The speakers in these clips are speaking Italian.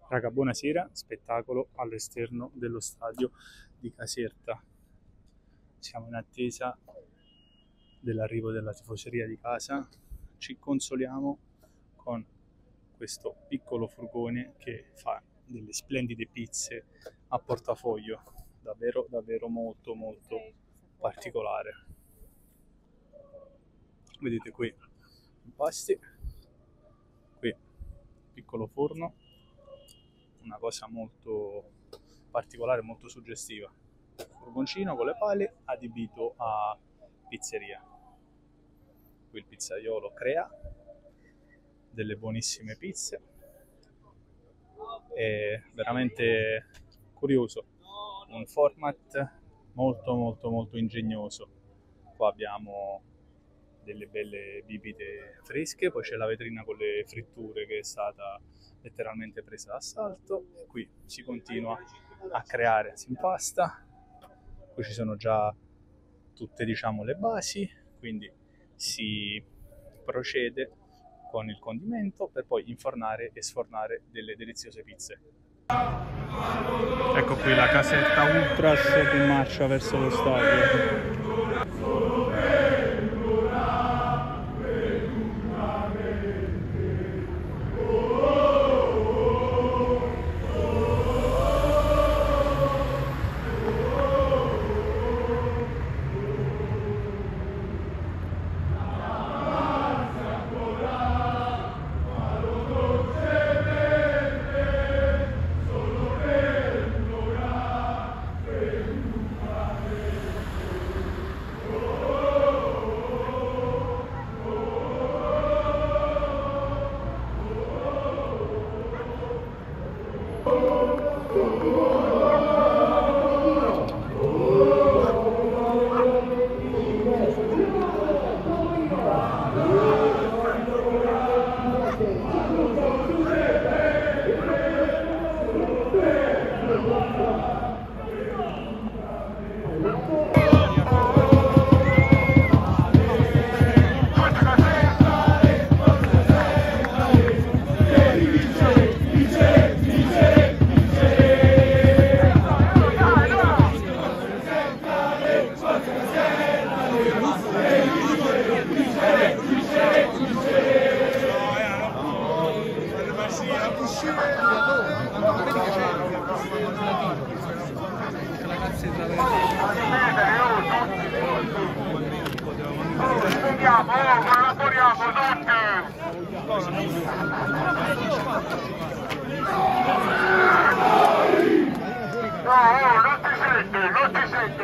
Raga, buonasera, spettacolo all'esterno dello stadio di Caserta. Siamo in attesa dell'arrivo della tifoseria di casa. Ci consoliamo con questo piccolo furgone che fa delle splendide pizze a portafoglio, davvero davvero molto molto particolare. Vedete qui i pasti, qui piccolo forno, una cosa molto particolare, molto suggestiva. Furgoncino con le pale adibito a pizzeria. Qui il pizzaiolo crea delle buonissime pizze. È veramente curioso, un format molto molto molto ingegnoso. Qua abbiamo delle belle bibite fresche, poi c'è la vetrina con le fritture che è stata letteralmente presa d'assalto, e qui si continua a creare, si impasta. Qui ci sono già tutte, diciamo, le basi, quindi si procede con il condimento per poi infornare e sfornare delle deliziose pizze. Ecco qui la Caserta Ultras che marcia verso lo stadio. Collaboriamo tutti! Non ti sente!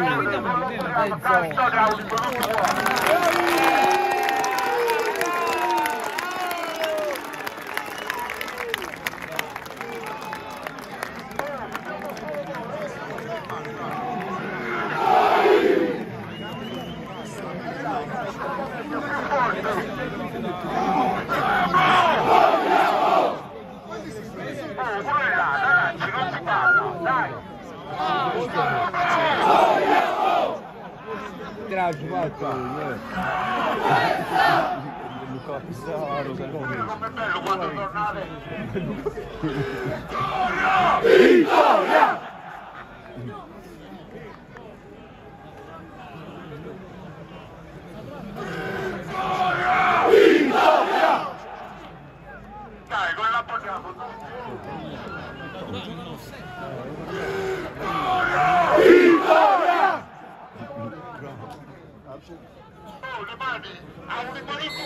Grazie, Marco. Luca Pissarro, Com'è bello quando tornate! Vittoria! Vittoria! Dai, con l'appoggiamo! Vittoria! Oh, le mani! A un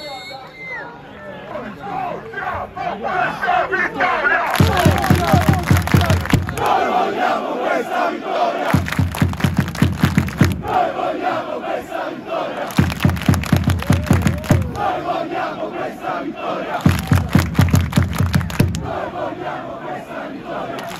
vittoria! Noi vogliamo questa vittoria! Noi vogliamo questa vittoria! Noi vogliamo questa vittoria! Noi vogliamo questa vittoria!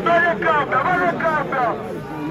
Vai a cambia, vai a cambia!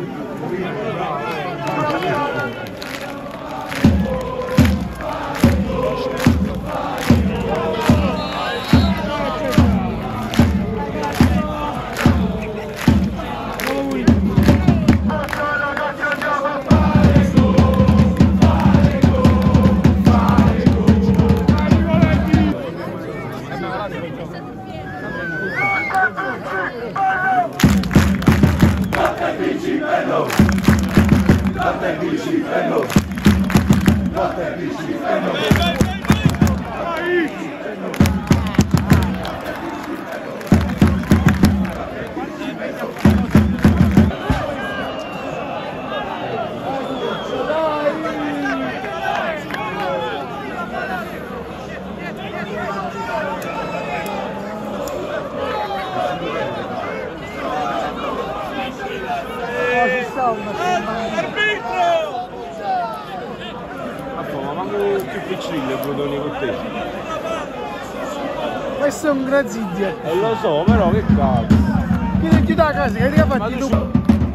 Questo è un grazidio. Lo so, però che cazzo. Vieni chiudo a casa, che ti ha fatto tu?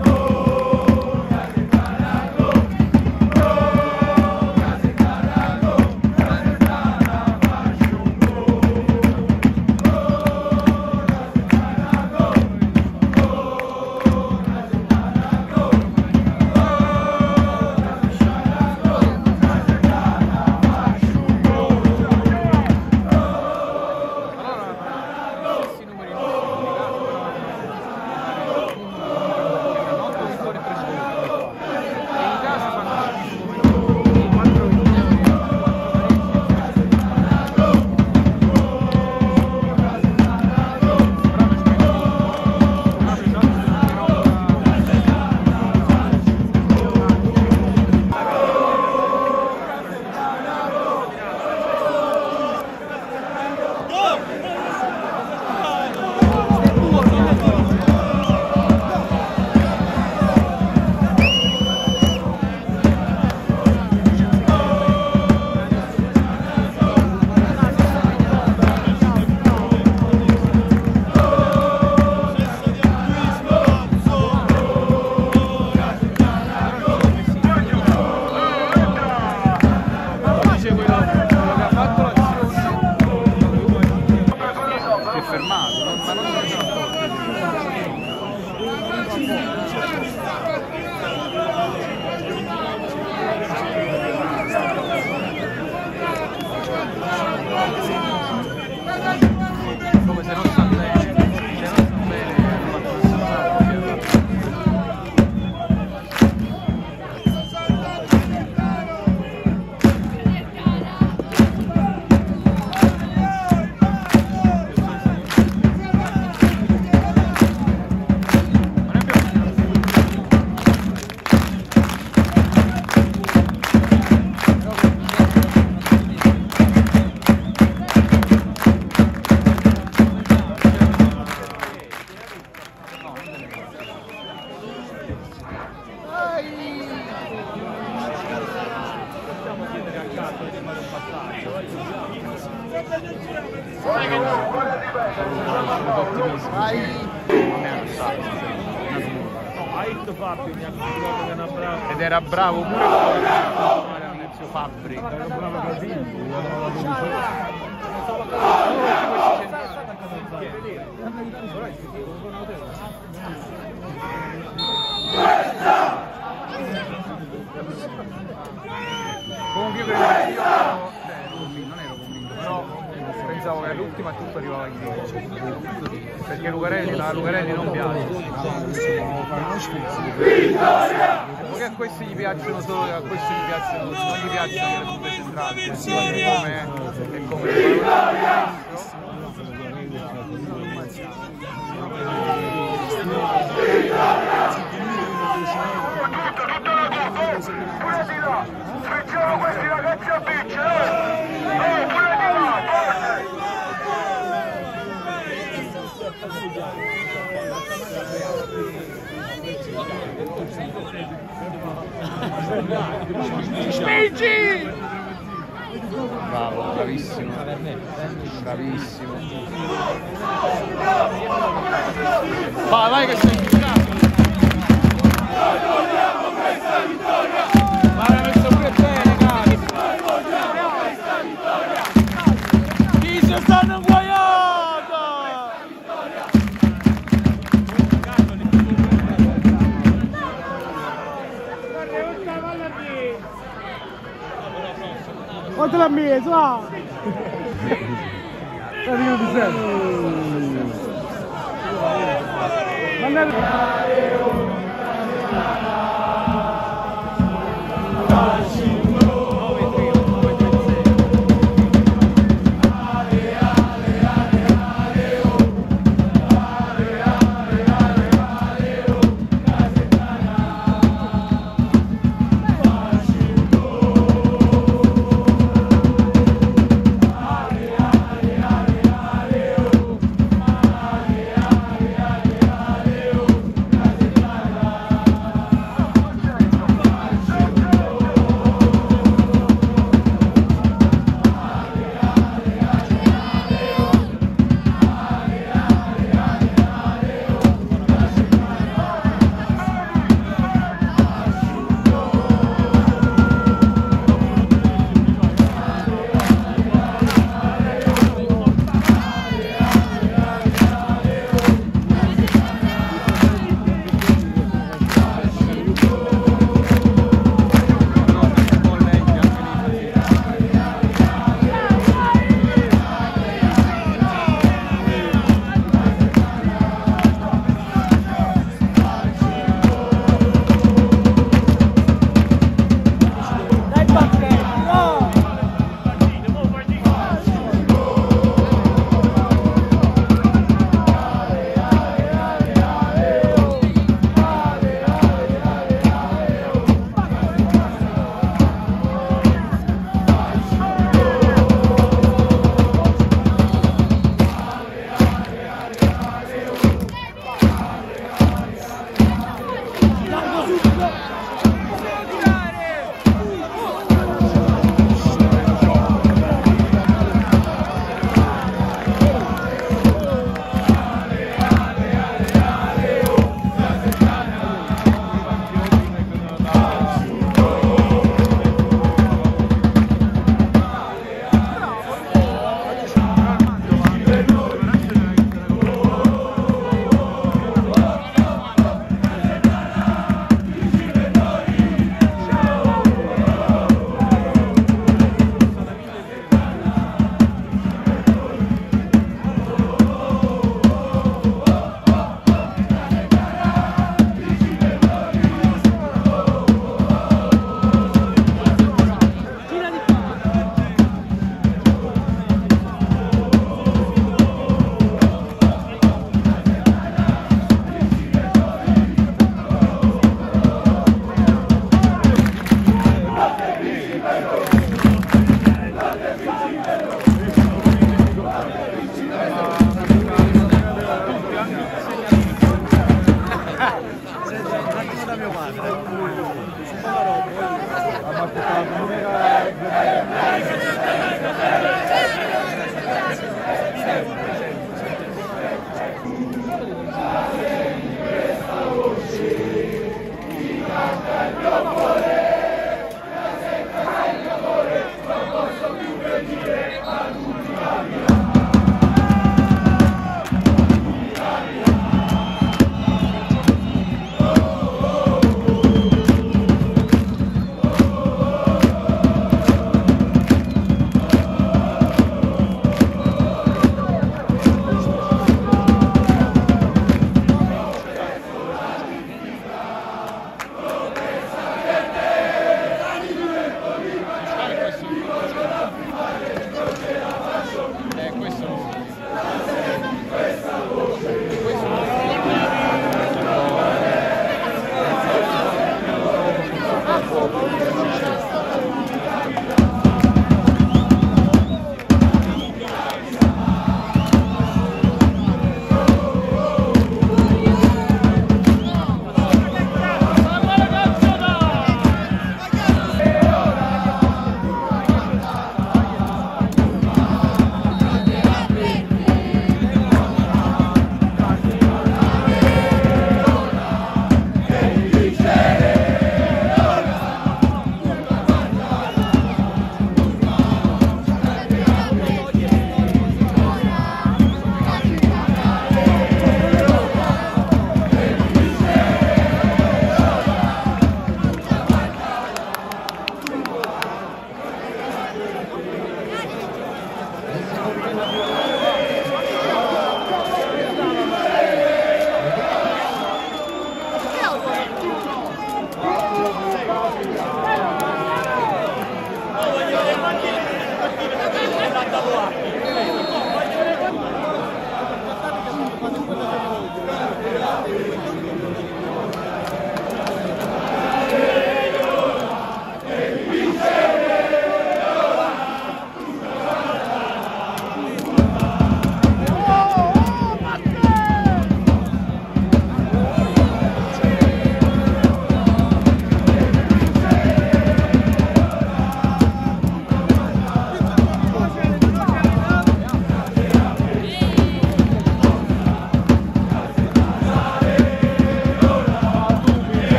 Ed era bravo pure Inizio Fabbri. Comunque io non ero convinto, però pensavo che all'ultima tutto arrivava in Chirico, perché Lucarelli non piace. Perché a questi gli piacciono solo, a questi gli piacciono, non gli piacciono le punte centrali, è come pure di là, facciamo questi ragazzi a vincere, pure di là, forte! Spingi! Bravo, bravissimo, bravissimo. Vai, vai che sei fiscato. Vogliamo questa vittoria. Ma l'ha messo pure bene, cazzo. Vogliamo questa vittoria. Chi si stanno inguaiando? Quanto l'ha messo? Ah! Arrivo di sempre.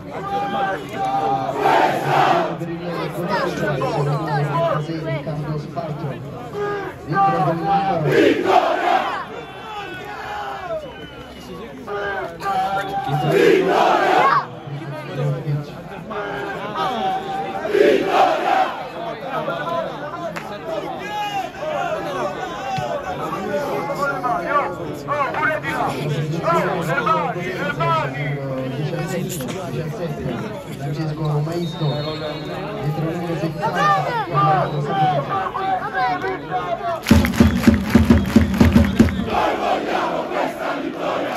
Francesco Maestro dietro il numero 70. Noi vogliamo questa vittoria!